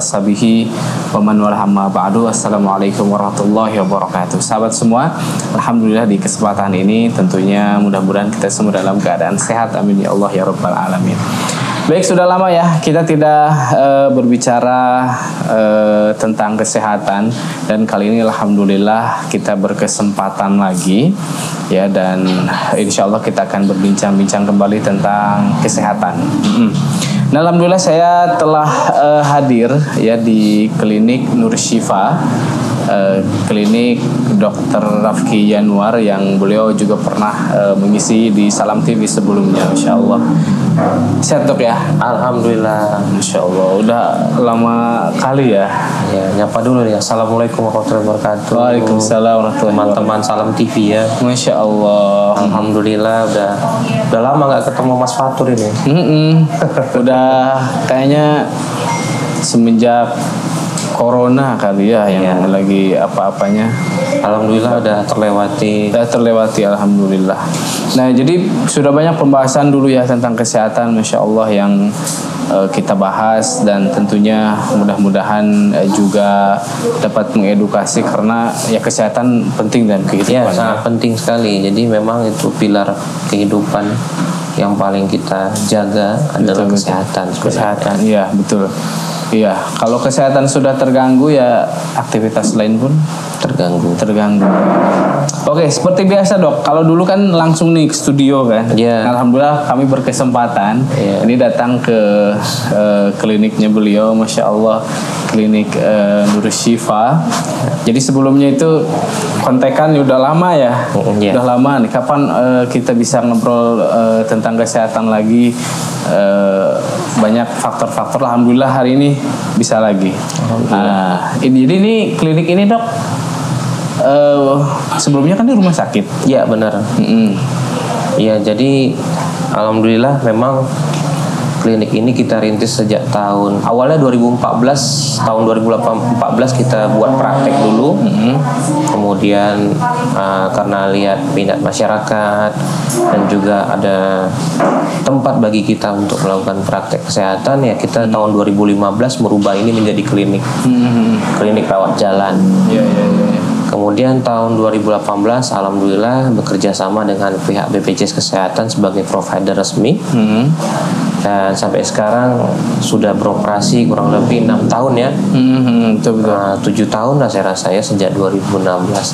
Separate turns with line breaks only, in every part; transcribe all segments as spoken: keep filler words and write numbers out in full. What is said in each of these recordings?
ashabihi wa man wala amma ba'du. Assalamualaikum warahmatullahi wabarakatuh. Sahabat semua, alhamdulillah di kesempatan ini tentunya mudah-mudahan kita semua dalam keadaan sehat, amin ya Allah ya rabbal alamin. Baik, sudah lama ya kita tidak uh, berbicara uh, tentang kesehatan, dan kali ini alhamdulillah kita berkesempatan lagi ya, dan insya Allah kita akan berbincang-bincang kembali tentang kesehatan. Mm-hmm. Nah, alhamdulillah saya telah uh, hadir ya di klinik Nur Syifa, uh, klinik dokter Rafki Yanuar yang beliau juga pernah uh, mengisi di Salam T V sebelumnya, insya Allah. Sehat dok ya?
Alhamdulillah.
Insya Allah. Udah lama kali ya.
Ya, nyapa dulu ya. Assalamualaikum warahmatullahi wabarakatuh.
Waalaikumsalam warahmatullahi wabarakatuh.
Teman-teman Salam T V ya.
Masya Allah.
Alhamdulillah udah udah lama nggak ketemu Mas Fatur ini.
Mm-mm. Udah kayaknya semenjak Corona kali ya yang ya. lagi apa-apanya.
Alhamdulillah udah terlewati.
Udah terlewati alhamdulillah. Nah, jadi sudah banyak pembahasan dulu ya tentang kesehatan, Masya Allah, yang uh, kita bahas, dan tentunya mudah-mudahan uh, juga dapat mengedukasi, karena ya kesehatan penting dan kehidupan.
Ya, sangat penting sekali. Jadi memang itu pilar kehidupan yang paling kita jaga adalah betul, kesehatan.
Kesehatan, iya betul. Iya, kalau kesehatan sudah terganggu ya aktivitas lain pun
terganggu.
Terganggu. Oke, seperti biasa dok. Kalau dulu kan langsung nih ke studio kan.
Yeah.
Alhamdulillah kami berkesempatan yeah. ini datang ke uh, kliniknya beliau, Masya Allah, klinik uh, Nur Syifa. Jadi sebelumnya itu kontekan udah lama ya, yeah. udah lama nih. Kapan uh, kita bisa ngobrol uh, tentang kesehatan lagi? Uh, banyak faktor-faktor. Alhamdulillah hari ini bisa lagi. Nah, ini, jadi ini klinik ini dok, uh, sebelumnya kan di rumah sakit.
Iya benar. Iya, jadi alhamdulillah memang klinik ini kita rintis sejak tahun awalnya dua ribu empat belas, tahun dua ribu empat belas kita buat praktek dulu. Mm-hmm. Kemudian uh, karena lihat minat masyarakat dan juga ada tempat bagi kita untuk melakukan praktek kesehatan, ya kita mm-hmm. tahun dua ribu lima belas merubah ini menjadi klinik. Mm-hmm. Klinik rawat jalan. Yeah, yeah, yeah. Kemudian tahun dua ribu delapan belas alhamdulillah bekerja sama dengan pihak B P J S Kesehatan sebagai provider resmi. Mm-hmm. Dan sampai sekarang sudah beroperasi kurang lebih enam tahun ya. Mm-hmm, betul, betul. Nah, tujuh tahun lah saya rasa ya sejak dua ribu enam belas.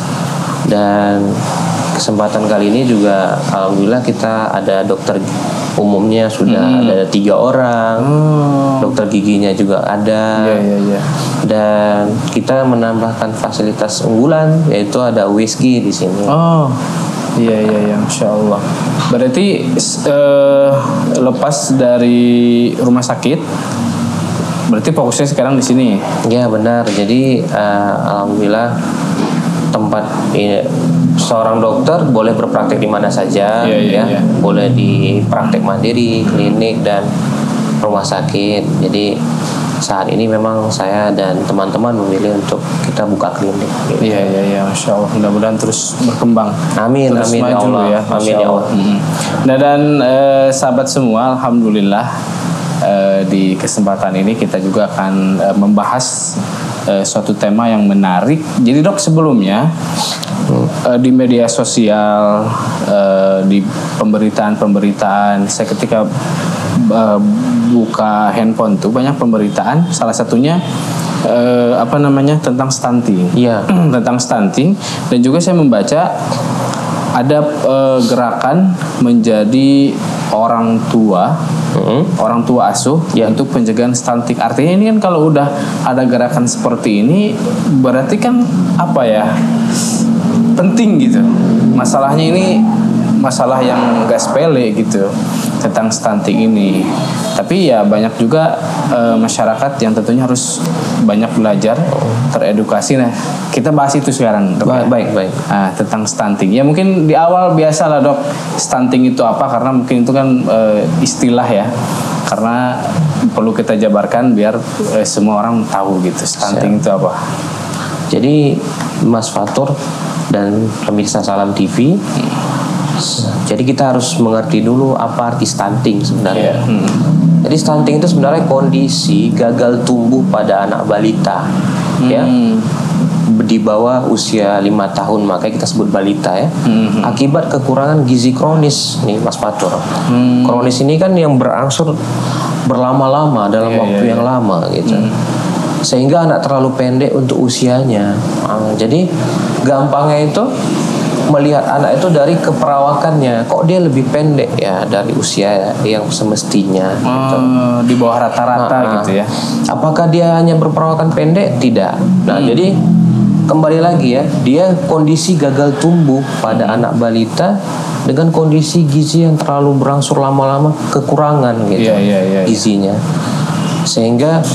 Dan kesempatan kali ini juga alhamdulillah kita ada dokter umumnya sudah mm. ada tiga orang. Mm. Dokter giginya juga ada. Yeah, yeah, yeah. Dan kita menambahkan fasilitas unggulan, yaitu ada U S G di sini.
Oh. Iya iya iya, Masya Allah. Berarti uh, lepas dari rumah sakit, berarti fokusnya sekarang di sini.
Ya benar. Jadi uh, alhamdulillah tempat ini, seorang dokter boleh berpraktek di mana saja, yeah, yeah, ya. Yeah. Boleh di praktek mandiri, klinik dan rumah sakit. Jadi saat ini memang saya dan teman-teman memilih untuk kita buka klinik.
Gitu. Iya iya iya, Masya Allah. Mudah-mudahan terus berkembang.
Amin terus amin ya Allah. Ya,
amin ya Allah. Hmm. Nah, dan eh, sahabat semua, alhamdulillah eh, di kesempatan ini kita juga akan eh, membahas eh, suatu tema yang menarik. Jadi dok, sebelumnya hmm. eh, di media sosial, eh, di pemberitaan-pemberitaan, saya ketika uh, buka handphone tuh banyak pemberitaan, salah satunya uh, apa namanya tentang stunting.
Iya.
Tentang stunting, dan juga saya membaca ada uh, gerakan menjadi orang tua, mm-hmm. orang tua asuh yeah. untuk pencegahan stunting. Artinya ini kan kalau udah ada gerakan seperti ini, berarti kan apa ya, penting gitu. Masalahnya ini masalah yang gak sepele gitu tentang stunting ini. Tapi ya banyak juga e, masyarakat yang tentunya harus banyak belajar, teredukasi. Nah, kita bahas itu sekarang.
Baik, baik, baik.
Nah, tentang stunting. Ya mungkin di awal biasa lah dok, stunting itu apa? Karena mungkin itu kan e, istilah ya. Karena perlu kita jabarkan biar e, semua orang tahu gitu. Stunting Siap. Itu apa?
Jadi Mas Fatur dan pemirsa Salam T V, Jadi kita harus mengerti dulu apa arti stunting sebenarnya.
Yeah. Hmm.
Jadi stunting itu sebenarnya kondisi gagal tumbuh pada anak balita, hmm. ya, di bawah usia lima tahun, makanya kita sebut balita ya. Hmm. Akibat kekurangan gizi kronis nih Mas Fatur. Hmm. Kronis ini kan yang berangsur berlama-lama dalam yeah, waktu yeah, yang yeah. lama gitu. Hmm. Sehingga anak terlalu pendek untuk usianya. Nah, jadi gampangnya itu melihat anak itu dari keperawakannya, kok dia lebih pendek ya dari usia yang semestinya.
Oh, gitu. Di bawah rata-rata nah, gitu ya.
Apakah dia hanya berperawakan pendek? Tidak. Nah, hmm. jadi kembali lagi ya, dia kondisi gagal tumbuh pada anak balita dengan kondisi gizi yang terlalu berangsur lama-lama kekurangan gitu,
yeah, yeah, yeah,
gizinya, sehingga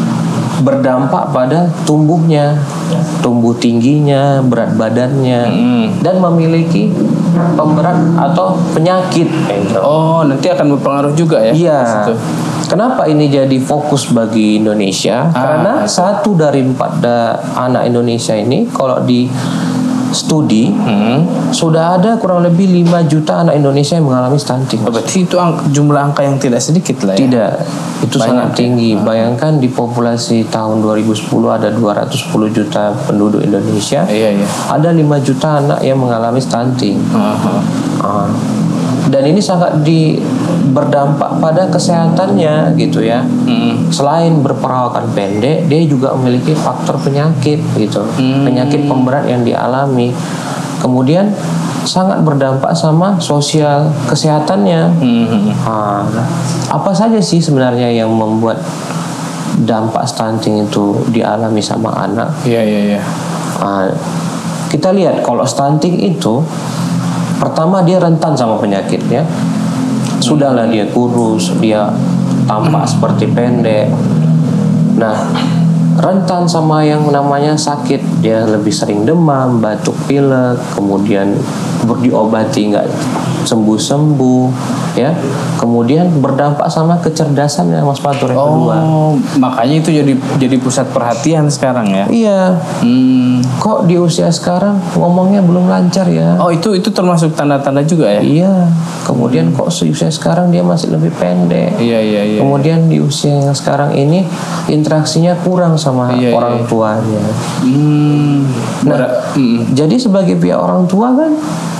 berdampak pada tumbuhnya, tumbuh tingginya, berat badannya, mm. dan memiliki pemberat atau penyakit.
Oh, nanti akan berpengaruh juga ya?
Iya. Kenapa ini jadi fokus bagi Indonesia? Ah, Karena itu. satu dari empat da- anak Indonesia ini, kalau di studi hmm. sudah ada kurang lebih lima juta anak Indonesia yang mengalami stunting.
Berarti itu ang- jumlah angka yang tidak sedikit lah ya?
Tidak, itu banyak, sangat tinggi. Ya? Bayangkan di populasi tahun dua ribu sepuluh ada dua ratus sepuluh juta penduduk Indonesia.
Iya, iya.
Ada lima juta anak yang mengalami stunting. Uh-huh. Uh. Dan ini sangat di berdampak pada kesehatannya gitu ya. Mm. Selain berperawakan pendek, dia juga memiliki faktor penyakit gitu, mm. penyakit pemberat yang dialami. Kemudian sangat berdampak sama sosial kesehatannya. Mm-hmm. Nah, apa saja sih sebenarnya yang membuat dampak stunting itu dialami sama anak?
Iya, iya, iya.
Nah, kita lihat kalau stunting itu pertama dia rentan sama penyakitnya. Sudahlah dia kurus, dia tampak seperti pendek. Nah, rentan sama yang namanya sakit. Dia lebih sering demam, batuk pilek, kemudian diobati nggak sembuh-sembuh, ya. Kemudian berdampak sama kecerdasannya Mas Fatur yang
oh,
kedua.
Oh, makanya itu jadi jadi pusat perhatian sekarang ya?
Iya.
Hmm.
Kok di usia sekarang ngomongnya belum lancar ya?
Oh, itu itu termasuk tanda-tanda juga ya?
Iya. Kemudian hmm. kok di usia sekarang dia masih lebih pendek?
Iya, iya, iya.
Kemudian di usia yang sekarang ini interaksinya kurang sama iya, orang iya. tuanya.
Hmm.
Nah, hmm. jadi sebagai pihak orang tua kan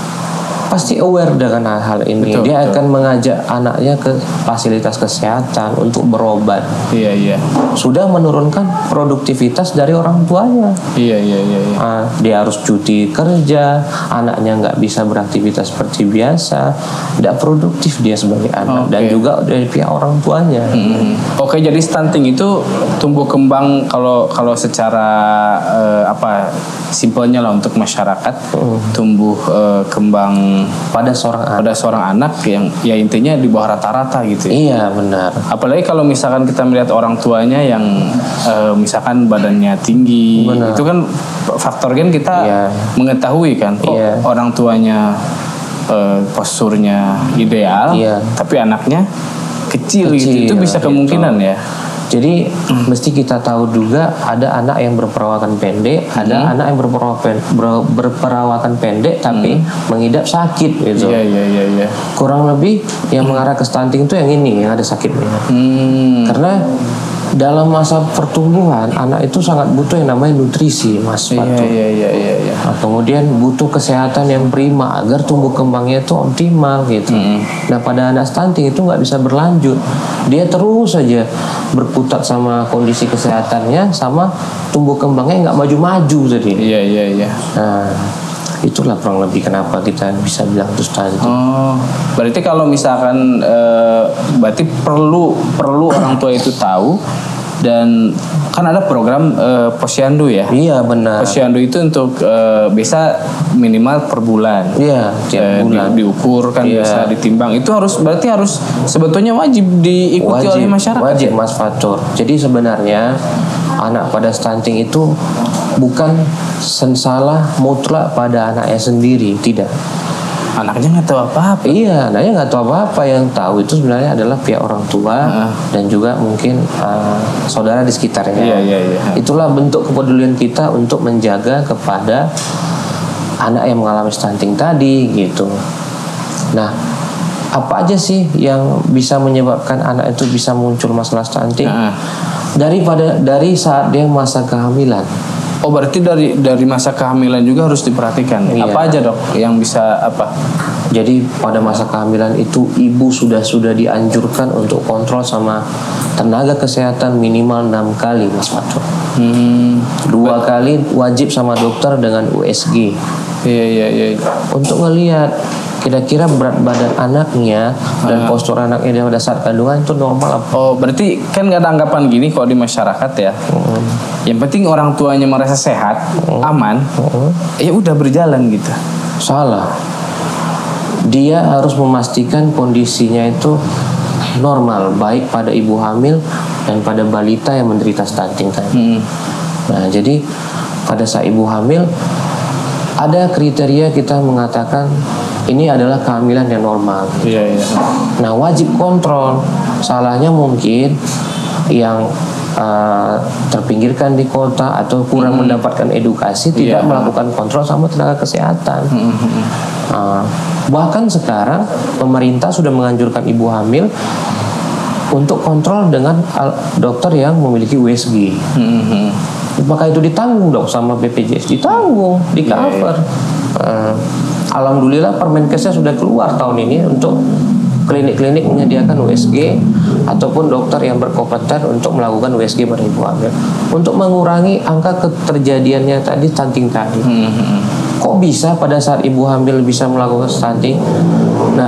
pasti aware dengan hal ini. Betul, dia betul. akan mengajak anaknya ke fasilitas kesehatan untuk berobat.
Iya, iya.
Sudah menurunkan produktivitas dari orang tuanya.
Iya, iya, iya. iya.
Nah, dia harus cuti kerja, anaknya nggak bisa beraktivitas seperti biasa, tidak produktif dia sebagai anak, okay. dan juga dari pihak orang tuanya.
Mm-hmm. Oke, jadi stunting itu tumbuh kembang kalau kalau secara uh, apa simpelnya lah untuk masyarakat, mm. tumbuh uh, kembang pada seorang pada anak. seorang anak yang ya intinya di bawah rata-rata gitu ya.
Iya, benar.
Apalagi kalau misalkan kita melihat orang tuanya yang uh, misalkan badannya tinggi, benar. Itu kan faktor kan kita iya. mengetahui kan kok iya. orang tuanya uh, posturnya ideal, iya. tapi anaknya kecil, kecil gitu. Itu bisa kemungkinan gitu. ya.
Jadi hmm. mesti kita tahu juga ada anak yang berperawakan pendek, hmm. ada anak yang berperawakan, ber, berperawakan pendek tapi hmm. mengidap sakit gitu.
Iya, iya, iya, iya.
Kurang lebih yang hmm. mengarah ke stunting itu yang ini, yang ada sakitnya. Hmm. Karena dalam masa pertumbuhan anak itu sangat butuh yang namanya nutrisi, Mas Fatur.
Iya, iya, iya, iya.
Nah, kemudian butuh kesehatan yang prima agar tumbuh kembangnya itu optimal gitu. Mm. Nah, pada anak stunting itu nggak bisa berlanjut. Dia terus saja berkutat sama kondisi kesehatannya, sama tumbuh kembangnya nggak maju-maju jadi.
Iya, iya, iya.
Nah, itulah kurang lebih kenapa kita bisa bilang itu stunting.
Oh, berarti kalau misalkan e, berarti perlu perlu orang tua itu tahu, dan kan ada program e, posyandu ya.
Iya, benar.
Posyandu itu untuk e, bisa minimal per bulan.
Iya, tiap e, bulan
di, diukur kan,
iya.
bisa ditimbang. Itu harus berarti harus sebetulnya wajib diikuti
wajib,
oleh masyarakat.
Wajib,
ya?
Mas Fatur. Jadi sebenarnya anak pada stunting itu bukan sensalah mutlak pada anaknya sendiri, tidak.
Anaknya nggak tahu apa-apa.
Iya, anaknya nggak tahu apa-apa. Yang tahu itu sebenarnya adalah pihak orang tua uh. dan juga mungkin uh, saudara di sekitarnya.
Iya, iya, iya.
Itulah bentuk kepedulian kita untuk menjaga kepada anak yang mengalami stunting tadi, gitu. Nah, apa aja sih yang bisa menyebabkan anak itu bisa muncul masalah stunting?
Nah.
Daripada dari saat dia masa kehamilan.
Oh, berarti dari dari masa kehamilan juga harus diperhatikan.
Iya.
Apa aja, Dok, yang bisa apa?
Jadi pada masa kehamilan itu ibu sudah sudah dianjurkan untuk kontrol sama tenaga kesehatan minimal enam kali, Mas Fatur. Hmm. Dua kali wajib sama dokter dengan U S G.
Iya iya iya.
Untuk ngelihat kira-kira berat badan anaknya dan postur anaknya pada saat kandungan itu normal apa?
Oh, berarti kan nggak ada anggapan gini kalau di masyarakat ya. Hmm. Yang penting orang tuanya merasa sehat, hmm. aman, hmm. ya udah berjalan gitu.
Salah. Dia harus memastikan kondisinya itu normal, baik pada ibu hamil dan pada balita yang menderita stunting tadi. Hmm. Nah, jadi pada saat ibu hamil ada kriteria kita mengatakan ini adalah kehamilan yang normal.
Iya, iya.
Nah, wajib kontrol. Salahnya mungkin yang uh, terpinggirkan di kota atau kurang hmm. mendapatkan edukasi, tidak yeah. melakukan kontrol sama tenaga kesehatan. Hmm. Uh, bahkan sekarang pemerintah sudah menganjurkan ibu hamil untuk kontrol dengan dokter yang memiliki U S G. Hmm. Maka itu ditanggung dong sama B P J S, ditanggung, di cover. Yeah, yeah. Uh, Alhamdulillah Permenkesnya sudah keluar tahun ini untuk klinik-klinik menyediakan U S G ataupun dokter yang berkompeten untuk melakukan U S G pada ibu hamil untuk mengurangi angka keterjadiannya tadi stunting tadi. Hmm. Kok bisa pada saat ibu hamil bisa melakukan stunting? Nah,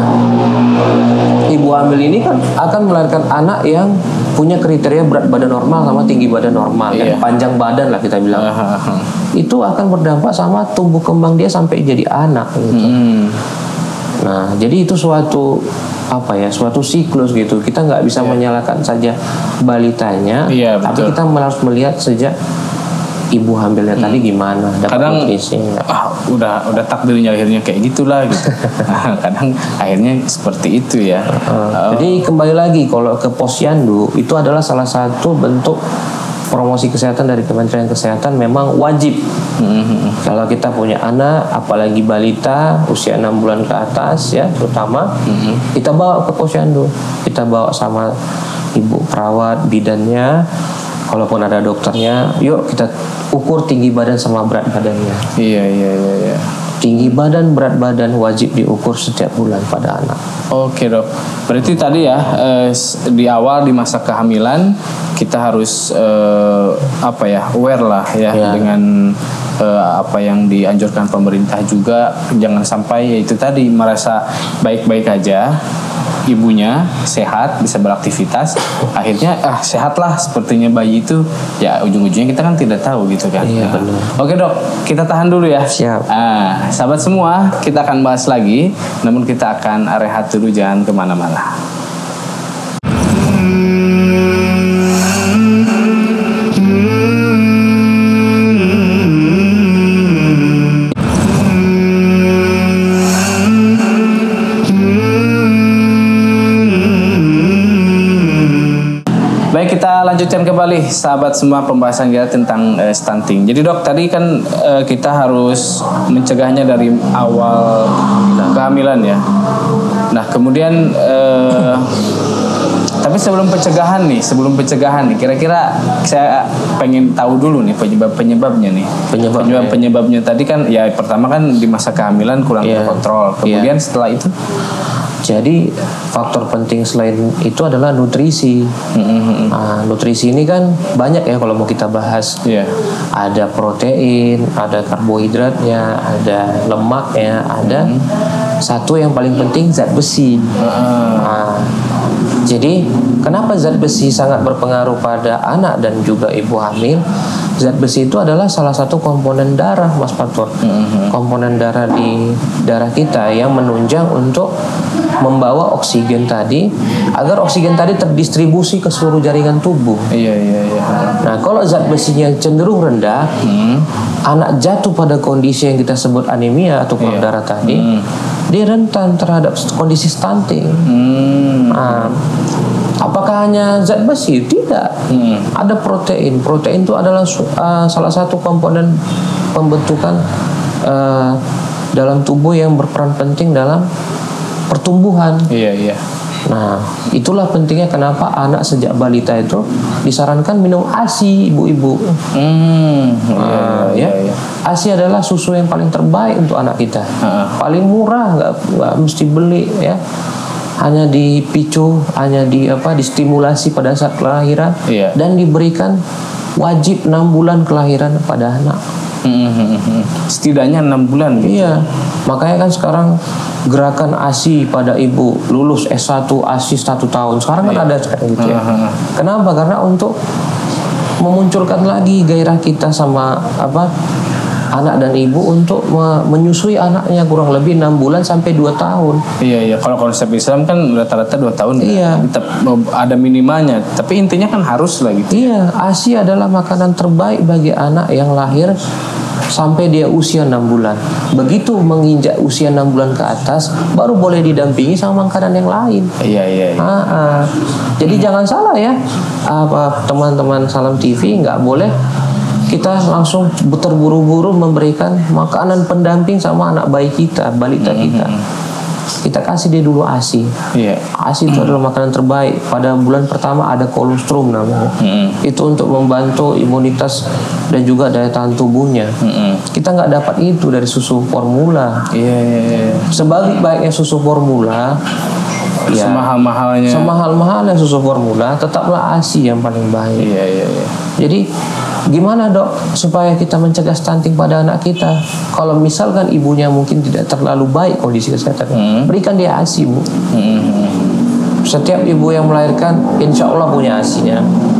ibu hamil ini kan akan melahirkan anak yang punya kriteria berat badan normal sama tinggi badan normal, yeah. ya, panjang badan lah kita bilang. Uh-huh. Itu akan berdampak sama tumbuh kembang dia sampai jadi anak gitu. Hmm. Nah, jadi itu suatu apa ya, suatu siklus gitu. Kita nggak bisa yeah. menyalahkan saja balitanya, yeah, tapi kita harus melihat sejak ibu hamilnya hmm. tadi gimana, dapat
kadang
nutrisi.
Ah, udah udah takdirnya akhirnya kayak gitulah gitu. Kadang akhirnya seperti itu ya.
Uh, uh. Jadi kembali lagi kalau ke posyandu itu adalah salah satu bentuk promosi kesehatan dari Kementerian Kesehatan, memang wajib. Mm-hmm. Kalau kita punya anak, apalagi balita usia enam bulan ke atas ya, terutama mm-hmm. kita bawa ke posyandu, kita bawa sama ibu perawat, bidannya. Kalaupun ada dokternya, yuk kita ukur tinggi badan sama berat badannya.
Iya iya iya. iya.
Tinggi badan, berat badan wajib diukur setiap bulan pada anak.
Oke dok. Berarti tadi ya eh, di awal di masa kehamilan kita harus eh, apa ya aware lah ya, ya. dengan eh, apa yang dianjurkan pemerintah juga. Jangan sampai ya itu tadi merasa baik-baik aja. Ibunya sehat, bisa beraktivitas, akhirnya ah sehatlah sepertinya bayi itu, ya ujung-ujungnya kita kan tidak tahu gitu kan.
Iya,
nah.
benar.
Oke dok, kita tahan dulu ya.
Siap.
Ah, sahabat semua, kita akan bahas lagi, namun kita akan rehat dulu, jangan kemana-mana. Kita lanjutkan kembali sahabat semua pembahasan kita tentang uh, stunting. Jadi dok, tadi kan uh, kita harus mencegahnya dari awal kehamilan ya. Nah kemudian uh, tapi sebelum pencegahan nih, sebelum pencegahan nih, kira-kira saya pengen tahu dulu nih penyebab penyebabnya nih.
Penyebab
penyebab penyebabnya tadi kan ya pertama kan di masa kehamilan kurang yeah. terkontrol. Kemudian yeah. setelah itu.
Jadi faktor penting selain itu adalah nutrisi. Mm-hmm. Nah, nutrisi ini kan banyak ya kalau mau kita bahas. Yeah. Ada protein, ada karbohidratnya, ada lemaknya, ada mm-hmm. satu yang paling penting zat besi. Uh-huh. Nah, jadi kenapa zat besi sangat berpengaruh pada anak dan juga ibu hamil? Zat besi itu adalah salah satu komponen darah, Mas Fatur. Mm-hmm. Komponen darah di darah kita yang menunjang untuk membawa oksigen tadi agar oksigen tadi terdistribusi ke seluruh jaringan tubuh.
Iya iya iya.
Nah, kalau zat besinya cenderung rendah, hmm. anak jatuh pada kondisi yang kita sebut anemia atau kurang iya. darah tadi, hmm. dia rentan terhadap kondisi stunting. Hmm. Nah, apakah hanya zat besi? Tidak. Hmm. Ada protein. Protein itu adalah uh, salah satu komponen pembentukan uh, dalam tubuh yang berperan penting dalam pertumbuhan.
Iya, iya.
Nah, itulah pentingnya kenapa anak sejak balita itu disarankan minum ASI, ibu-ibu.
Hmm,
Nah,
iya,
ya.
iya, iya.
ASI adalah susu yang paling terbaik untuk anak kita.
Ha.
Paling murah, nggak nggak mesti beli ya. Hanya dipicu, hanya di apa, distimulasi pada saat kelahiran,
Iya.
dan diberikan wajib enam bulan kelahiran pada anak.
Hmm, hmm, hmm. Setidaknya enam bulan. Gitu.
Iya, makanya kan sekarang gerakan ASI pada ibu lulus S satu ASI satu tahun. Sekarang kan
Iya.
ada sekarang gitu ya.
Uh-huh.
Kenapa? Karena untuk memunculkan lagi gairah kita sama apa anak dan ibu untuk me- menyusui anaknya kurang lebih enam bulan sampai dua tahun.
Iya, iya. Kalau konsep Islam kan rata-rata dua tahun.
Iya.
Kan? Tetap ada minimalnya. Tapi intinya kan harus lah gitu.
Iya, ASI adalah makanan terbaik bagi anak yang lahir sampai dia usia enam bulan. Begitu menginjak usia enam bulan ke atas, baru boleh didampingi sama makanan yang lain.
Iya, iya, iya.
Ah, ah. Jadi jangan salah ya, apa teman-teman Salam T V, nggak boleh kita langsung terburu-buru memberikan makanan pendamping sama anak bayi kita, balita kita. Kita kasih dia dulu ASI.
Iya.
ASI itu adalah makanan terbaik. Pada bulan pertama ada kolostrum namanya.
Mm-mm.
Itu untuk membantu imunitas dan juga daya tahan tubuhnya.
Mm-mm.
Kita nggak dapat itu dari susu formula.
Iya, iya, iya.
Sebaik-baiknya susu formula, ya,
Semahal-mahalnya.
semahal-mahalnya susu formula, tetaplah ASI yang paling baik.
Iya, iya, iya.
Jadi gimana dok supaya kita mencegah stunting pada anak kita? Kalau misalkan ibunya mungkin tidak terlalu baik kondisi kesehatannya,
Hmm.
berikan dia ASI bu.
Mm-mm.
Setiap ibu yang melahirkan insya Allah punya ASInya.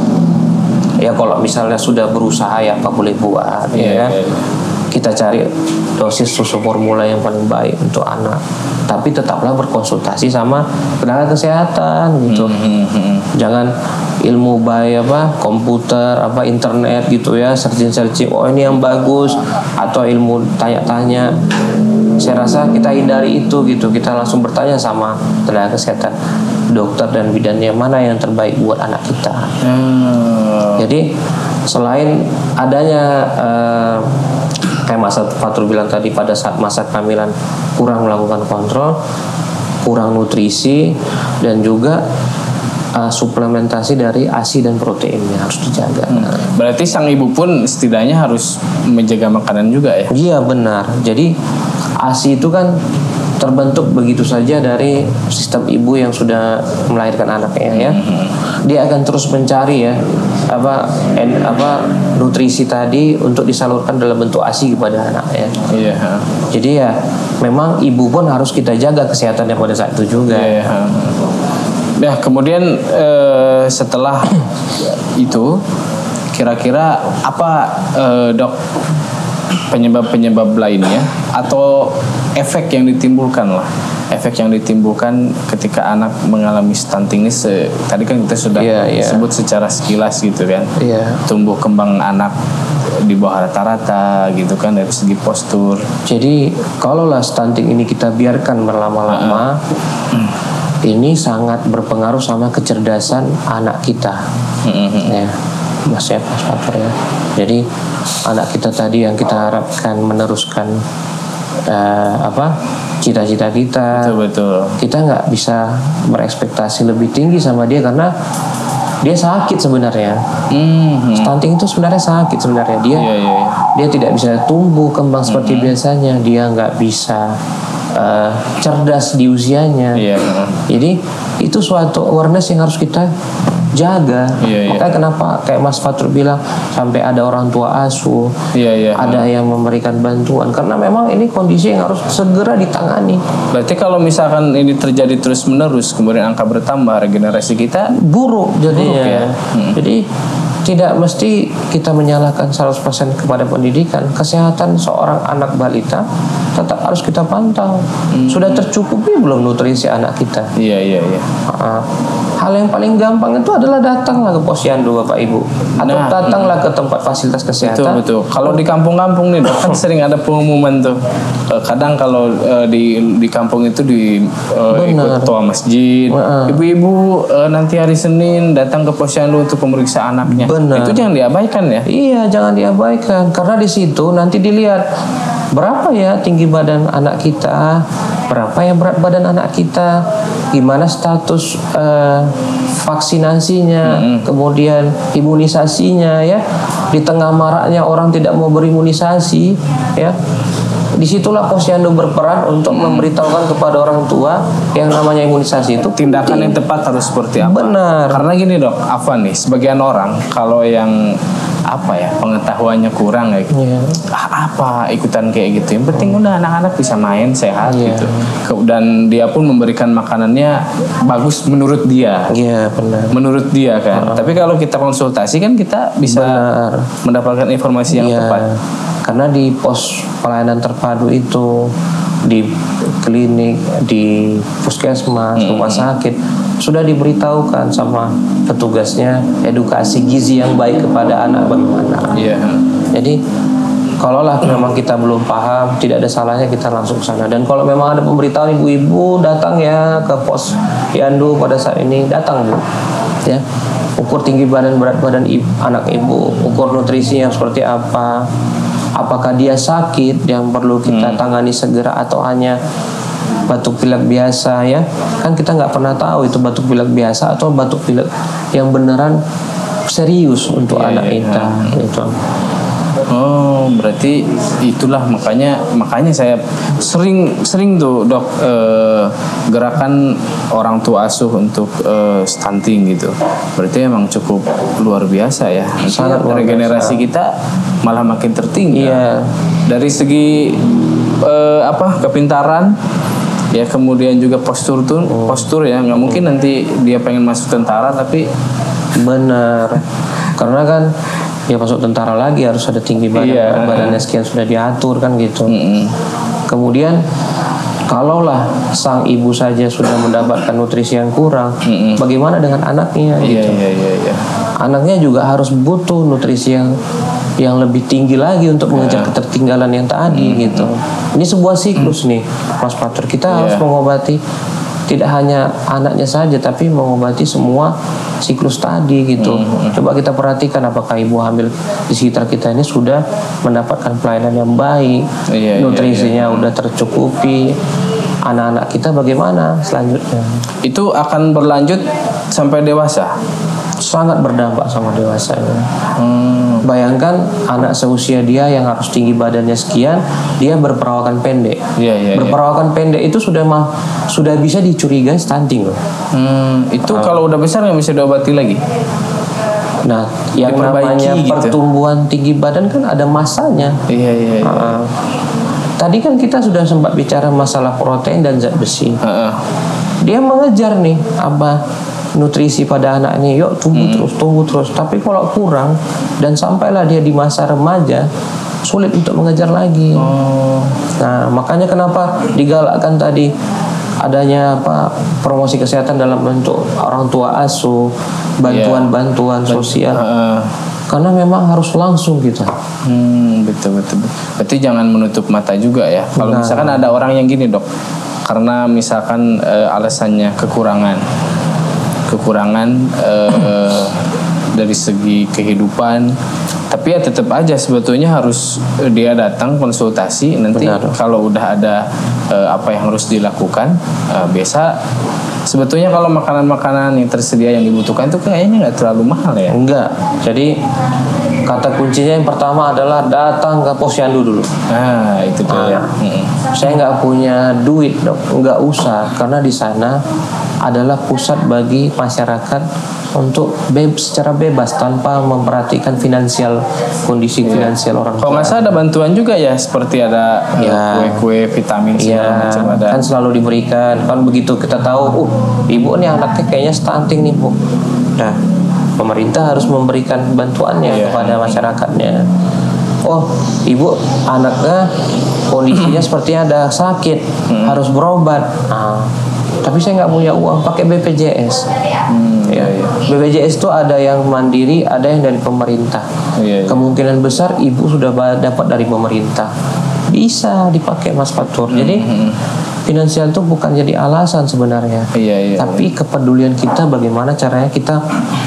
Ya kalau misalnya sudah berusaha ya apa boleh buat.
Iya,
Ya kan?
iya, iya.
Kita cari dosis susu formula yang paling baik untuk anak. Tapi tetaplah berkonsultasi sama tenaga kesehatan gitu.
Mm-mm.
Jangan ilmu by apa komputer apa internet gitu ya, searching searching oh ini yang bagus, atau ilmu tanya-tanya. Saya rasa kita hindari itu gitu. Kita langsung bertanya sama tenaga kesehatan, dokter dan bidannya, mana yang terbaik buat anak kita.
Hmm.
Jadi selain adanya eh, kayak Mas Fatur bilang tadi, pada saat masa kehamilan kurang melakukan kontrol, kurang nutrisi, dan juga uh, suplementasi dari ASI dan proteinnya harus dijaga.
Berarti sang ibu pun setidaknya harus menjaga makanan juga ya?
Iya benar. Jadi ASI itu kan terbentuk begitu saja dari sistem ibu yang sudah melahirkan anaknya ya. Dia akan terus mencari ya apa en, apa nutrisi tadi untuk disalurkan dalam bentuk ASI kepada anak ya.
Iya.
Jadi ya memang ibu pun harus kita jaga kesehatannya pada saat itu juga.
Iya. Nah kemudian eh, setelah itu kira-kira apa eh, dok penyebab-penyebab lainnya atau efek yang ditimbulkan lah, efek yang ditimbulkan ketika anak mengalami stunting ini se- tadi kan kita sudah
Iya, iya.
sebut secara sekilas gitu kan.
Iya.
Tumbuh kembang anak di bawah rata-rata gitu kan dari segi postur.
Jadi kalaulah stunting ini kita biarkan berlama-lama, ini sangat berpengaruh sama kecerdasan anak kita. Ya, Mas ya, Mas Fatur ya. Jadi anak kita tadi yang kita harapkan meneruskan eh, apa cita-cita kita,
Betul betul.
kita nggak bisa berekspektasi lebih tinggi sama dia karena dia sakit sebenarnya.
Hmm.
Stunting itu sebenarnya sakit sebenarnya. Dia
Iya iya. iya.
dia tidak bisa tumbuh kembang seperti biasanya. Dia nggak bisa uh, cerdas di usianya.
Iya.
Jadi itu suatu awareness yang harus kita jaga.
Iya, iya.
Makanya kenapa kayak Mas Fatur bilang sampai ada orang tua asuh,
Iya iya.
ada yang memberikan bantuan karena memang ini kondisi yang harus segera ditangani.
Berarti kalau misalkan ini terjadi terus menerus, kemudian angka bertambah, regenerasi kita
Buruk jadinya.
Buruk ya? Hmm.
Jadi tidak mesti kita menyalahkan seratus persen kepada pendidikan. Kesehatan seorang anak balita tetap harus kita pantau. Sudah tercukupi belum nutrisi anak kita?
Iya iya iya.
Uh, hal yang paling gampang itu adalah datanglah ke posyandu Bapak Ibu, atau
Nah,
datanglah ke tempat fasilitas
Betul
kesehatan.
betul. Kalau di kampung-kampung nih dok, kan sering ada pengumuman tuh. Eh, Kadang kalau eh, di di kampung itu di eh, ikut
Benar.
ketua masjid,
Heeh.
ibu-ibu eh, nanti hari Senin datang ke posyandu untuk memeriksa anaknya.
Benar.
Itu jangan diabaikan ya.
Iya, jangan diabaikan karena di situ nanti dilihat berapa ya tinggi badan anak kita, berapa ya berat badan anak kita, gimana status uh, vaksinasinya, mm-hmm. kemudian imunisasinya ya. Di tengah maraknya orang tidak mau berimunisasi ya. Disitulah posyandu berperan untuk hmm. memberitahukan kepada orang tua yang namanya imunisasi itu
tindakan yang tepat harus seperti apa.
Benar.
Karena gini dok, apa nih, sebagian orang kalau yang apa ya pengetahuannya kurang ya, yeah. ah, apa ikutan kayak gitu. Yang penting udah anak-anak bisa main sehat yeah. gitu. Dan dia pun memberikan makanannya bagus menurut dia.
Iya yeah, benar.
Menurut dia kan. Uh. Tapi kalau kita konsultasi kan kita bisa benar. mendapatkan informasi yang yeah. tepat.
Karena di pos pelayanan terpadu itu, di klinik, di puskesmas, hmm. rumah sakit sudah diberitahukan sama petugasnya edukasi gizi yang baik kepada anak bagaimana. Yeah. Jadi kalaulah memang kita belum paham, tidak ada salahnya kita langsung ke sana. Dan kalau memang ada pemberitahuan ibu-ibu datang ya ke pos yandu pada saat ini, datang Bu. Ya. Ukur tinggi badan, berat badan ibu, anak ibu, ukur nutrisinya seperti apa. Apakah dia sakit yang perlu kita hmm. tangani segera atau hanya batuk pilek biasa ya? Kan kita nggak pernah tahu itu batuk pilek biasa atau batuk pilek yang beneran serius untuk yeah, anak yeah, kita. Yeah. Gitu.
Oh, berarti itulah makanya makanya saya sering sering tuh dok eh, gerakan orang tua asuh untuk eh, stunting gitu. Berarti emang cukup luar biasa ya. Sangat regenerasi kita malah makin tertinggal.
Iya.
Dari segi eh, apa kepintaran ya, kemudian juga postur tuh oh. postur ya, nggak mungkin nanti dia pengen masuk tentara tapi
benar. Karena kan ya masuk tentara lagi harus ada tinggi badan, iya. badannya sekian sudah diatur kan gitu. Mm-hmm. Kemudian kalaulah sang ibu saja sudah mendapatkan nutrisi yang kurang, mm-hmm. bagaimana dengan anaknya?
Iya,
gitu.
iya, iya, iya.
Anaknya juga harus butuh nutrisi yang yang lebih tinggi lagi untuk mengejar yeah. ketertinggalan yang tadi mm-hmm. gitu. Ini sebuah siklus mm-hmm. nih, Mas Fatur. Kita yeah. harus mengobati tidak hanya anaknya saja, tapi mengobati semua siklus tadi gitu. Mm-hmm. Coba kita perhatikan apakah ibu hamil di sekitar kita ini sudah mendapatkan pelayanan yang baik, yeah, nutrisinya yeah, yeah. udah tercukupi. Anak-anak kita bagaimana selanjutnya?
Itu akan berlanjut sampai dewasa.
Sangat berdampak sama dewasanya. Hmm. Bayangkan anak seusia dia yang harus tinggi badannya sekian, dia berperawakan pendek.
Yeah, yeah,
berperawakan yeah. pendek itu sudah mah sudah bisa dicurigai stunting loh.
Hmm, itu uh. kalau udah besar nggak bisa diobati lagi.
Nah, yang namanya gitu. Pertumbuhan tinggi badan kan ada masanya.
Iya iya. iya.
Uh, tadi kan kita sudah sempat bicara masalah protein dan zat besi. Uh-uh. Dia mengejar nih apa? Nutrisi pada anak ini, yuk tumbuh hmm. terus, tumbuh terus. Tapi kalau kurang dan sampailah dia di masa remaja, sulit untuk mengejar lagi. Oh. Nah, makanya kenapa digalakkan tadi adanya apa promosi kesehatan dalam bentuk orang tua asuh, bantuan-bantuan yeah. sosial. Uh. Karena memang harus langsung gitu.
Hmm, betul betul. Berarti jangan menutup mata juga ya. Kalau nah. misalkan ada orang yang gini dok, karena misalkan uh, alasannya kekurangan. kekurangan uh, dari segi kehidupan, tapi ya tetap aja sebetulnya harus dia datang konsultasi nanti. Benar. Kalau udah ada uh, apa yang harus dilakukan, uh, biasa sebetulnya kalau makanan-makanan yang tersedia yang dibutuhkan itu kayaknya nggak terlalu mahal ya.
Enggak, jadi kata kuncinya yang pertama adalah datang ke posyandu dulu.
Nah itu dia.
Nah, hmm. Saya nggak punya duit dok, nggak usah, karena di sana adalah pusat bagi masyarakat untuk be- secara bebas tanpa memperhatikan finansial kondisi yeah. finansial orang tua.
Kalau nggak salah ada bantuan juga ya, seperti ada
yeah.
kue-kue, vitamin segala
yeah.
macam ada.
Kan selalu diberikan. Kan begitu kita tahu, uh ibu nih anaknya kayaknya stunting nih bu. Nah, pemerintah harus memberikan bantuannya yeah. kepada masyarakatnya. Oh, ibu anaknya kondisinya sepertinya ada sakit, hmm. harus berobat. Nah, tapi saya nggak punya uang, pakai B P J S. Hmm, ya, ya. B P J S itu ada yang mandiri, ada yang dari pemerintah. Ya, ya. Kemungkinan besar ibu sudah dapat dari pemerintah. Bisa dipakai Mas Fatur. Hmm, jadi hmm. finansial itu bukan jadi alasan sebenarnya. Ya, ya, tapi ya. kepedulian kita bagaimana caranya kita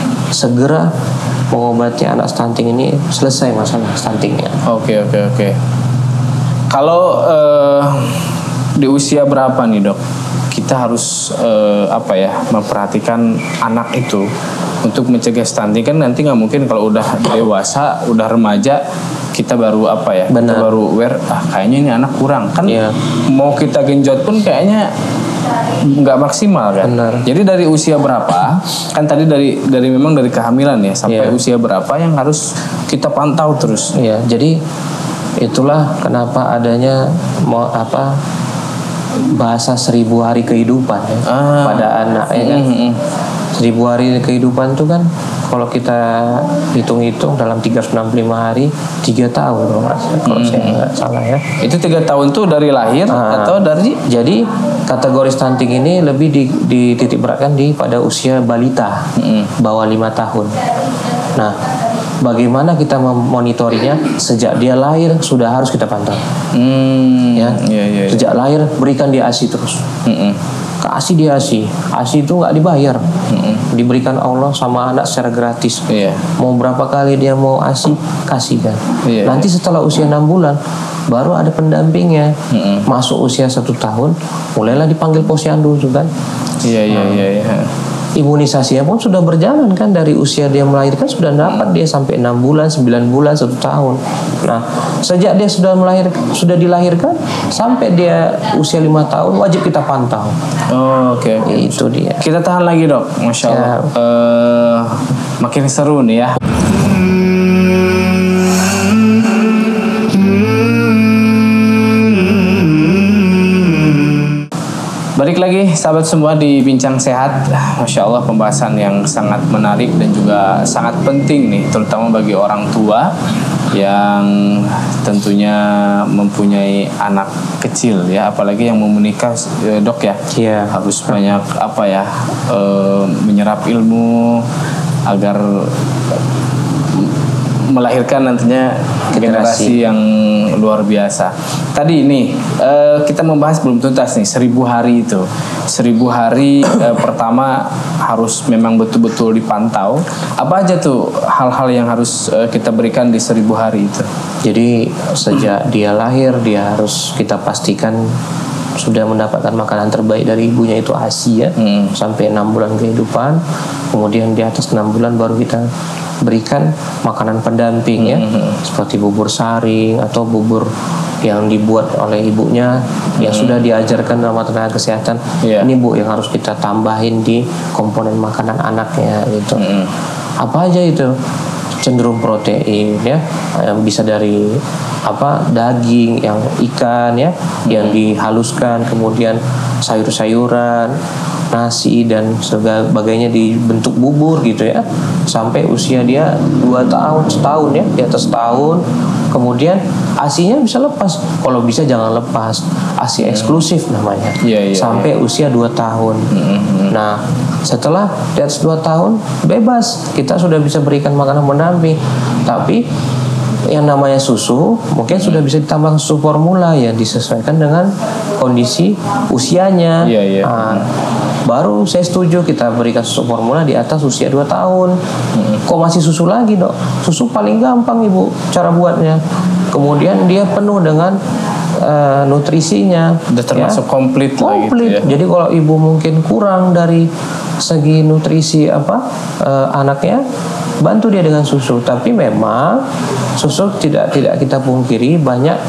segera mengobati anak stunting ini, selesai masalah stuntingnya.
Oke oke oke. Kalau uh, di usia berapa nih dok kita harus eh, apa ya memperhatikan anak itu untuk mencegah stunting? Kan nanti nggak mungkin kalau udah dewasa, udah remaja kita baru apa ya?
Benar.
Kita baru aware, ah kayaknya ini anak kurang kan?
Iya.
Mau kita genjot pun kayaknya nggak maksimal kan?
Benar.
Jadi dari usia berapa? Kan tadi dari dari memang dari kehamilan ya sampai
Iya.
usia berapa yang harus kita pantau terus?
Ya, jadi itulah kenapa adanya mau apa bahasa seribu hari kehidupan ya,
Ah.
pada anak ya kan.
Mm-hmm.
Seribu hari kehidupan itu kan kalau kita hitung-hitung dalam tiga ratus enam puluh lima hari tiga tahun kalau nggak salah, kalau saya nggak salah ya.
Itu tiga tahun tuh dari lahir
Ah.
atau dari?
Jadi kategori stunting ini lebih di, dititik beratkan di pada usia balita,
Mm-mm.
bawah lima tahun. Nah, bagaimana kita memonitorinya? Sejak dia lahir sudah harus kita pantau.
Hmm,
Ya,
iya, iya, iya.
sejak lahir berikan dia ASI terus.
Mm-mm.
Kasih dia ASI. ASI itu nggak dibayar, diberikan Allah sama anak secara gratis.
Iya.
Mau berapa kali dia mau ASI, kasihkan.
Iya.
Nanti setelah usia enam bulan baru ada pendampingnya.
Mm-mm.
Masuk usia satu tahun, mulailah dipanggil posyandu itu kan.
Iya, iya, iya, iya.
Imunisasinya pun sudah berjalan kan, dari usia dia melahirkan sudah dapat dia sampai enam bulan, sembilan bulan, satu tahun. Nah, sejak dia sudah melahir, sudah dilahirkan sampai dia usia lima tahun wajib kita pantau.
Oh, oke, oke.
Itu dia.
Kita tahan lagi dok, masya Allah.
Ya.
Eh, makin seru nih ya. Balik lagi sahabat semua di Bincang Sehat. Masya Allah, pembahasan yang sangat menarik dan juga sangat penting nih, terutama bagi orang tua yang tentunya mempunyai anak kecil ya, apalagi yang mau menikah eh, dok ya.
Iya.
Harus banyak apa ya, eh, menyerap ilmu agar melahirkan nantinya generasi yang luar biasa. Tadi ini eh, kita membahas belum tuntas nih seribu hari itu. Seribu hari eh, pertama harus memang betul-betul dipantau. Apa aja tuh hal-hal yang harus eh, kita berikan di seribu hari itu?
Jadi sejak dia lahir dia harus kita pastikan sudah mendapatkan makanan terbaik dari ibunya, itu ASI ya,
Hmm.
sampai enam bulan kehidupan. Kemudian di atas enam bulan baru kita berikan makanan pendamping ya, seperti bubur saring atau bubur yang dibuat oleh ibunya yang sudah diajarkan sama tenaga kesehatan.
Iya.
Ini Bu yang harus kita tambahin di komponen makanan anaknya gitu.
Mm-mm.
Apa aja itu? Cenderung protein ya, yang bisa dari apa daging, yang ikan ya, yang dihaluskan, kemudian sayur-sayuran, nasi dan sebagainya dibentuk bubur gitu ya, sampai usia dia dua tahun, setahun ya, di atas tahun. Kemudian ASINya bisa lepas, kalau bisa jangan lepas, ASI eksklusif namanya,
Iya, iya,
sampai usia dua tahun. Nah, setelah di atas dua tahun bebas, kita sudah bisa berikan makanan pendamping. Tapi yang namanya susu mungkin sudah bisa ditambah susu formula ya, disesuaikan dengan kondisi usianya.
Iya, iya.
Nah, baru saya setuju kita berikan susu formula di atas usia dua tahun. Kok masih susu lagi dok? Susu paling gampang ibu cara buatnya. Kemudian dia penuh dengan uh, nutrisinya.
Udah termasuk komplit lah gitu
Komplit.
ya.
Jadi kalau ibu mungkin kurang dari segi nutrisi apa uh, anaknya, bantu dia dengan susu. Tapi memang susu tidak tidak kita pungkiri banyak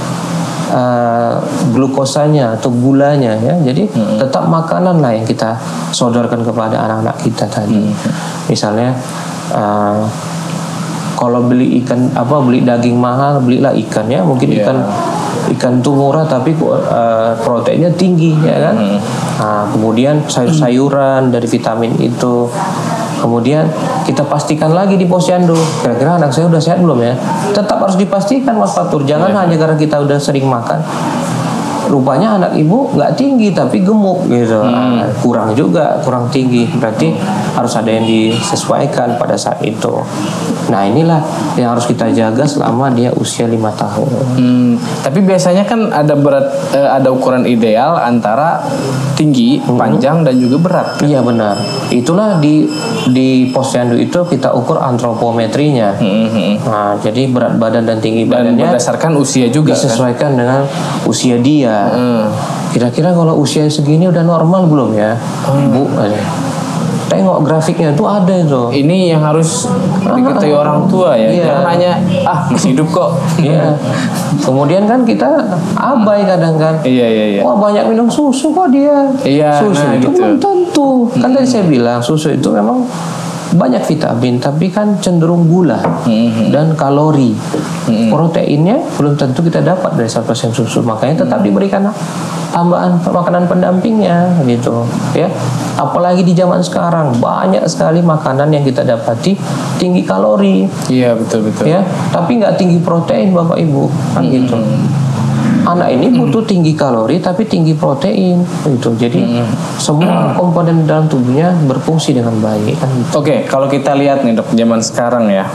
uh, glukosanya atau gulanya ya. Jadi hmm. tetap makanan lah yang kita sodorkan kepada anak-anak kita tadi. Hmm. Misalnya uh, kalau beli ikan apa beli daging mahal, belilah ikan ya. Mungkin
Yeah.
ikan ikan itu murah tapi uh, proteinnya tinggi ya kan. Hmm. Nah, kemudian sayur-sayuran dari vitamin itu. Kemudian kita pastikan lagi di posyandu, kira-kira anak saya udah sehat belum ya? Tetap harus dipastikan Mas Fatur. Jangan
Yeah.
hanya karena kita udah sering makan, rupanya anak ibu nggak tinggi tapi gemuk gitu.
Hmm.
Nah, kurang juga, kurang tinggi. Berarti harus ada yang disesuaikan pada saat itu. Nah, inilah yang harus kita jaga selama dia usia lima tahun.
Hmm, tapi biasanya kan ada berat, eh, ada ukuran ideal antara tinggi, panjang dan juga berat.
Iya benar. Itulah di di posyandu itu kita ukur antropometrinya.
Hmm, hmm.
Nah, jadi berat badan dan tinggi
Dan
badannya
berdasarkan usia juga kan.
disesuaikan dengan usia dia.
Hmm.
kira-kira kalau usia segini udah normal belum ya, hmm. Bu? Tengok grafiknya tuh ada itu.
Ini yang harus diketahui ah, orang tua ya. Iya. Jangan nanya, ah masih hidup kok.
Iya. Kemudian kan kita abai kadang kan.
Iya iya iya.
Wah banyak minum susu kok dia.
Iya.
Susu
Nah,
itu
gitu.
belum tentu. Kan tadi saya bilang susu itu memang banyak vitamin, tapi kan cenderung gula mm-hmm. dan kalori. Mm-hmm. Proteinnya belum tentu kita dapat dari satu persen susu. Makanya tetap mm-hmm. diberikan tambahan makanan pendampingnya gitu ya. Apalagi di zaman sekarang banyak sekali makanan yang kita dapati tinggi kalori.
Iya betul betul.
Ya, tapi nggak tinggi protein Bapak Ibu kan mm-hmm. gitu. Anak ini butuh mm-hmm. tinggi kalori tapi tinggi protein gitu. Jadi mm-hmm. semua komponen dalam tubuhnya berfungsi dengan baik kan. Gitu.
Oke, kalau kita lihat nih Dok, zaman sekarang ya.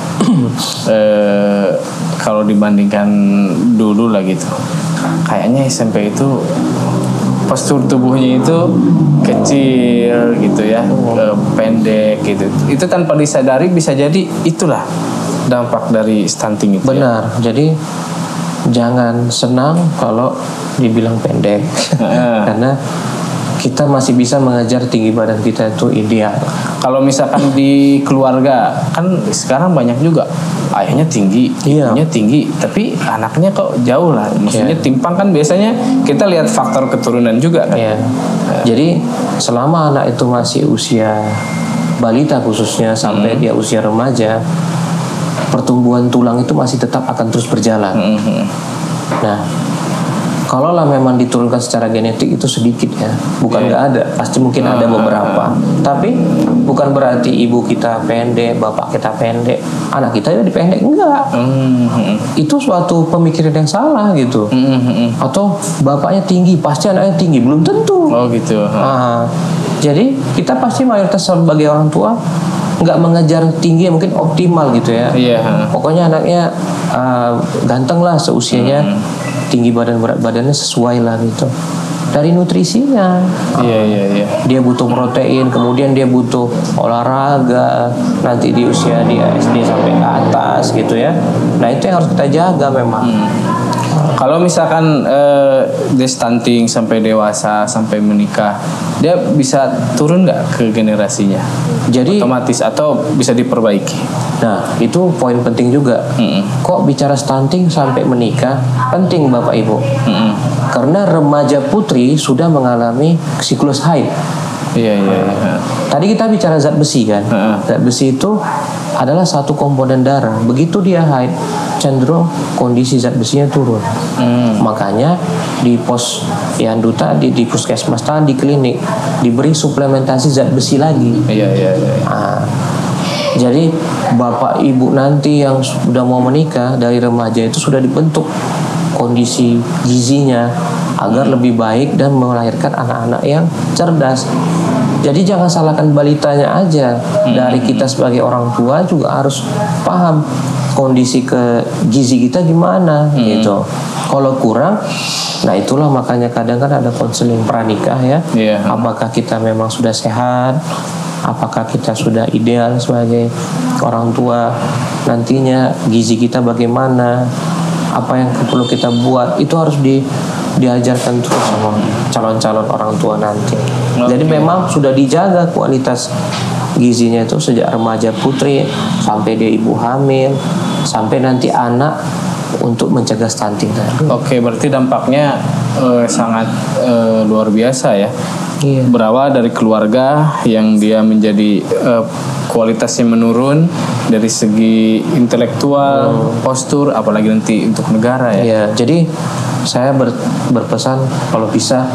eh, kalau dibandingkan dulu lah gitu. Kayaknya S M P itu postur tubuhnya itu kecil gitu ya, oh. pendek gitu. Itu tanpa disadari bisa jadi itulah dampak dari stunting itu.
Benar. Ya? Jadi jangan senang kalau dibilang pendek, karena kita masih bisa mengejar tinggi badan kita itu ideal.
Kalau misalkan di keluarga kan sekarang banyak juga ayahnya tinggi,
iya.
ibunya tinggi, tapi anaknya kok jauh lah. Maksudnya yeah. timpang kan biasanya kita lihat faktor keturunan juga kan.
Yeah. Yeah. Jadi selama anak itu masih usia balita khususnya sampai mm. dia usia remaja, pertumbuhan tulang itu masih tetap akan terus berjalan. Mm-hmm. Nah, kalau lah memang diturunkan secara genetik itu sedikit ya, bukan nggak yeah. ada, pasti mungkin uh, ada beberapa. Tapi bukan berarti ibu kita pendek, bapak kita pendek, anak kita jadi pendek, enggak. Mm-hmm. Itu suatu pemikiran yang salah gitu. Mm-hmm. Atau bapaknya tinggi, pasti anaknya tinggi, belum tentu.
Oh gitu. Uh.
Nah, jadi kita pasti mayoritas sebagai orang tua nggak mengejar tinggi yang mungkin optimal gitu ya.
Yeah.
Pokoknya anaknya uh, ganteng lah seusianya. Mm. Tinggi badan berat badannya sesuai lah gitu. Dari nutrisinya.
Iya iya iya.
Dia butuh protein, kemudian dia butuh olahraga. Nanti di usia dia S D sampai ke atas gitu ya. Nah itu yang harus kita jaga memang. Hmm.
Kalau misalkan uh, dia stunting sampai dewasa sampai menikah, dia bisa turun nggak ke generasinya? Jadi otomatis atau bisa diperbaiki?
Nah itu poin penting juga. Mm-mm. Kok bicara stunting sampai menikah penting Bapak Ibu? Mm-mm. Karena remaja putri sudah mengalami siklus haid.
Iya iya. iya.
Tadi kita bicara zat besi kan. Uh-uh. Zat besi itu adalah satu komponen darah. Begitu dia haid, cenderung kondisi zat besinya turun. Hmm. Makanya di pos yang duta di, di puskesmas di klinik diberi suplementasi zat besi lagi.
Iya iya iya.
Nah, jadi bapak ibu nanti yang sudah mau menikah dari remaja itu sudah dibentuk kondisi gizinya agar lebih baik dan melahirkan anak-anak yang cerdas. Jadi jangan salahkan balitanya aja. Dari kita sebagai orang tua juga harus paham kondisi ke gizi kita gimana hmm. gitu. Kalau kurang, nah itulah makanya kadang kan ada konseling pranikah ya. Yeah. Apakah kita memang sudah sehat? Apakah kita sudah ideal sebagai orang tua? Nantinya gizi kita bagaimana? Apa yang perlu kita buat? Itu harus di diajarkan terus sama calon-calon orang tua nanti. Okay. Jadi memang sudah dijaga kualitas gizinya itu sejak remaja putri sampai dia ibu hamil sampai nanti anak untuk mencegah stunting tadi.
Oke, okay, berarti dampaknya uh, sangat uh, luar biasa ya. Iya. Berawal dari keluarga yang dia menjadi uh, kualitasnya menurun dari segi intelektual, hmm. postur, apalagi nanti untuk negara ya.
Iya, jadi saya ber, berpesan kalau bisa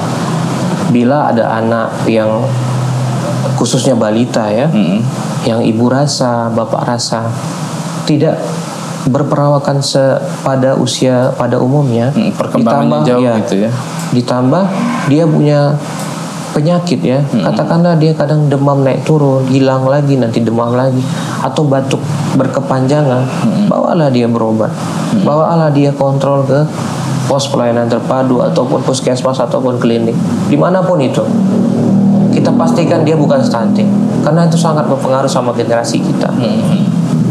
bila ada anak yang khususnya balita ya, mm-hmm. yang ibu rasa, bapak rasa tidak berperawakan pada usia pada umumnya,
mm, perkembangannya ditambah, jauh ya, gitu ya. Ditambah dia punya penyakit ya, mm-hmm. katakanlah dia kadang demam naik turun, hilang lagi nanti demam lagi, atau batuk berkepanjangan, mm-hmm. bawalah dia berobat, mm-hmm. bawalah dia kontrol ke pos pelayanan terpadu ataupun puskesmas ataupun klinik dimanapun itu. Kita pastikan dia bukan stunting karena itu sangat berpengaruh sama generasi kita. Hmm.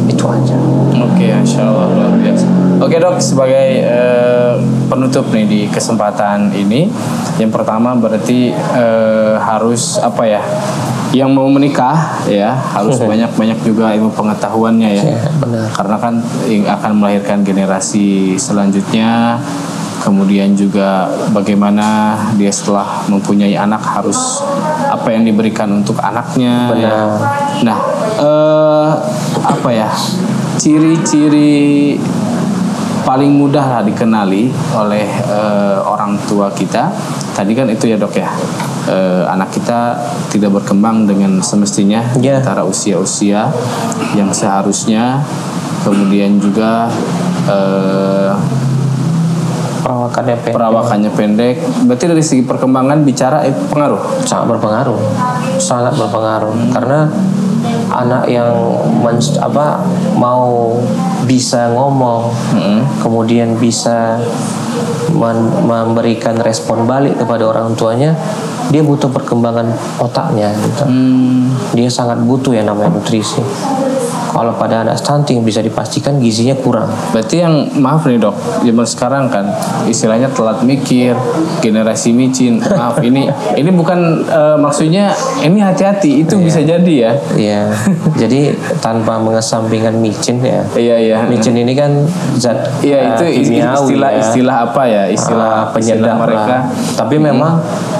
Itu aja.
Oke, Insya Allah luar biasa. Oke dok, sebagai uh, penutup nih di kesempatan ini, yang pertama berarti uh, harus apa ya? Yang mau menikah ya harus banyak-banyak juga ilmu pengetahuannya ya.
Ya, benar.
Karena kan akan melahirkan generasi selanjutnya. Kemudian juga bagaimana dia setelah mempunyai anak harus apa yang diberikan untuk anaknya.
Benar.
Ya. Nah, eh, apa ya ciri-ciri paling mudah lah dikenali oleh eh, orang tua kita. Tadi kan itu ya dok ya. Eh, anak kita tidak berkembang dengan semestinya
yeah.
antara usia-usia yang seharusnya, kemudian juga eh,
perawakannya pendek.
perawakannya pendek. Berarti dari segi perkembangan bicara itu pengaruh,
sangat berpengaruh, sangat berpengaruh. Hmm. Karena anak yang men, apa mau bisa ngomong, hmm. kemudian bisa men, memberikan respon balik kepada orang tuanya, dia butuh perkembangan otaknya gitu. Hmm. Dia sangat butuh yang namanya nutrisi. Kalau pada anak stunting bisa dipastikan gizinya kurang.
Berarti yang maaf nih dok, zaman sekarang kan istilahnya telat mikir, generasi micin. Maaf ini ini bukan uh, maksudnya ini hati-hati itu yeah. bisa jadi ya.
Iya. Yeah. Jadi tanpa mengesampingkan micin ya.
Iya iya.
Micin ini kan zat
Iya uh, itu istilah
ya.
istilah apa ya? Istilah uh, penyedap mereka.
Tapi hmm. memang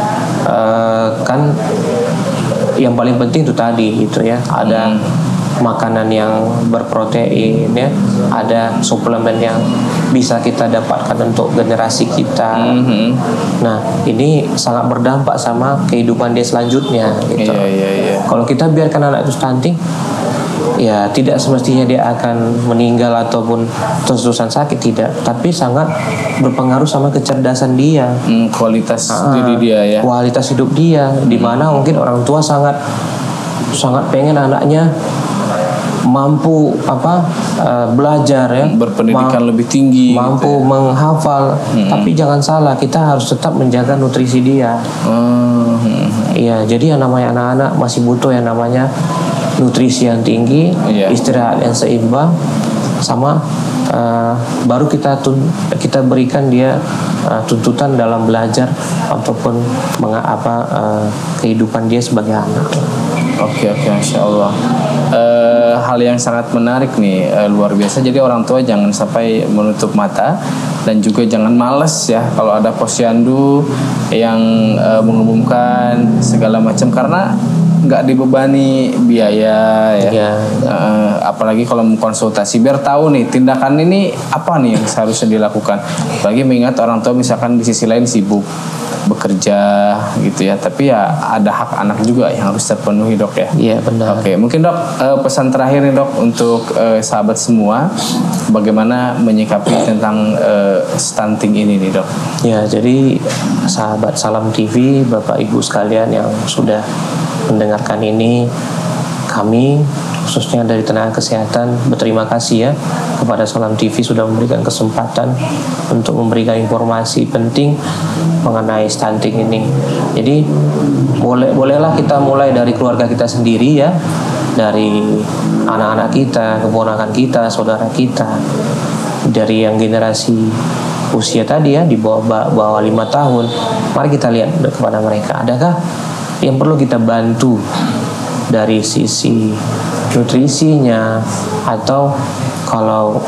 uh, kan yang paling penting itu tadi gitu ya. Ada hmm. makanan yang berprotein ya, ada suplemen yang bisa kita dapatkan untuk generasi kita. Mm-hmm. Nah, ini sangat berdampak sama kehidupan dia selanjutnya gitu.
Iya, iya, iya.
Kalau kita biarkan anak itu stunting, ya tidak semestinya dia akan meninggal ataupun terus-terusan sakit, tidak, tapi sangat berpengaruh sama kecerdasan dia,
hmm, kualitas
ah,
diri dia ya,
kualitas hidup dia, hmm. di mana mungkin orang tua sangat sangat pengen anaknya mampu apa uh, belajar ya,
berpendidikan Ma- lebih tinggi,
mampu
gitu ya.
menghafal, hmm. tapi jangan salah, kita harus tetap menjaga nutrisi dia. Iya, hmm. jadi yang namanya anak-anak masih butuh yang namanya nutrisi yang tinggi, yeah. istirahat yang seimbang, sama uh, baru kita tun- kita berikan dia uh, tuntutan dalam belajar ataupun menga- apa uh, kehidupan dia sebagai anak.
Oke oke, Masya Allah. Uh, hal yang sangat menarik nih, uh, luar biasa. Jadi orang tua jangan sampai menutup mata dan juga jangan males ya kalau ada posyandu yang uh, mengumumkan segala macam, karena nggak dibebani biaya ya.
ya.
Uh, apalagi kalau konsultasi biar tahu nih tindakan ini apa nih yang seharusnya dilakukan. Apalagi mengingat orang tua misalkan di sisi lain sibuk bekerja gitu ya, tapi ya ada hak anak juga yang harus terpenuhi dok ya.
Iya benar.
Oke, mungkin dok uh, pesan terakhir nih dok untuk uh, sahabat semua, bagaimana menyikapi tentang uh, stunting ini nih dok?
Ya, jadi sahabat Salam T V, Bapak Ibu sekalian yang sudah mendengarkan ini, kami khususnya dari tenaga kesehatan berterima kasih ya kepada Salam T V sudah memberikan kesempatan untuk memberikan informasi penting mengenai stunting ini. Jadi boleh bolehlah kita mulai dari keluarga kita sendiri ya, dari anak-anak kita, keponakan kita, saudara kita, dari yang generasi usia tadi ya di bawah bawah lima tahun. Mari kita lihat kepada mereka, adakah yang perlu kita bantu dari sisi nutrisinya, atau kalau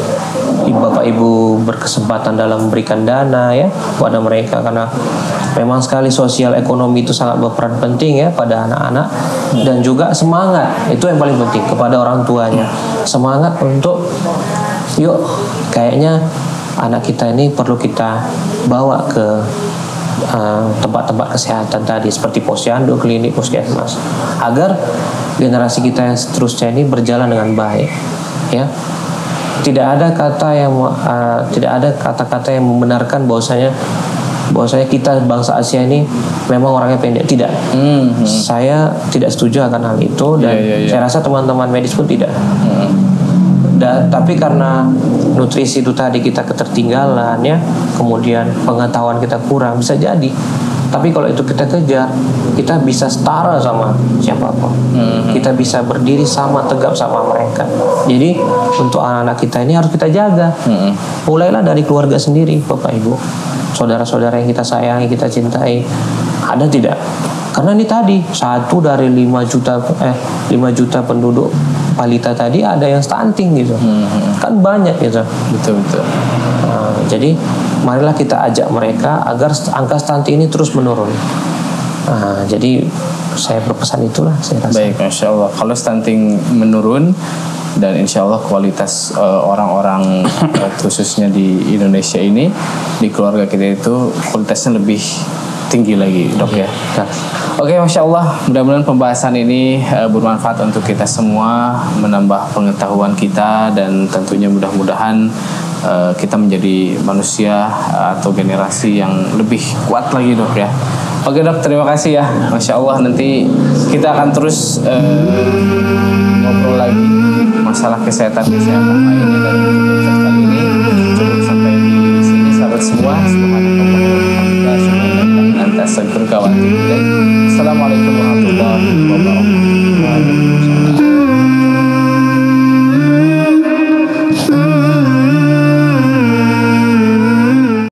bapak ibu berkesempatan dalam memberikan dana ya pada mereka, karena memang sekali sosial ekonomi itu sangat berperan penting ya pada anak-anak, dan juga semangat itu yang paling penting kepada orang tuanya, semangat untuk yuk kayaknya anak kita ini perlu kita bawa ke Uh, tempat-tempat kesehatan tadi seperti posyandu, klinik, puskesmas, agar generasi kita yang seterusnya ini berjalan dengan baik ya. Tidak ada kata yang uh, tidak ada kata-kata yang membenarkan bahwasanya bahwasanya kita bangsa Asia ini memang orangnya pendek, tidak. Mm-hmm. Saya tidak setuju akan hal itu, dan yeah, yeah, yeah. saya rasa teman-teman medis pun tidak. Mm. Da, tapi karena nutrisi itu tadi kita ketertinggalan ya, kemudian pengetahuan kita kurang, bisa jadi Tapi kalau itu kita kejar, kita bisa setara sama siapapun. Mm-hmm. Kita bisa berdiri sama tegap sama mereka. Jadi untuk anak-anak kita ini harus kita jaga. Mm-hmm. Mulailah dari keluarga sendiri, Bapak Ibu, saudara-saudara yang kita sayangi, kita cintai. Ada tidak? Karena ini tadi satu dari lima juta eh lima juta penduduk balita tadi ada yang stunting gitu, hmm. kan banyak gitu.
Betul betul.
Nah, jadi marilah kita ajak mereka agar angka stunting ini terus menurun. Nah, jadi saya berpesan itulah saya rasa.
Baik, masya Allah. Kalau stunting menurun dan insya Allah kualitas uh, orang-orang uh, khususnya di Indonesia ini di keluarga kita itu kualitasnya lebih tinggi lagi, dok ya.
Ya.
Oke, masya Allah. Mudah-mudahan pembahasan ini uh, bermanfaat untuk kita semua, menambah pengetahuan kita dan tentunya mudah-mudahan uh, kita menjadi manusia uh, atau generasi yang lebih kuat lagi, dok ya. Oke dok, terima kasih ya. Masya Allah, nanti kita akan terus uh, ngobrol lagi masalah kesehatan-kesehatan lainnya dan untuk episode kali ini cukup sampai di sini sahabat semua. Assalamualaikum warahmatullahi wabarakatuh.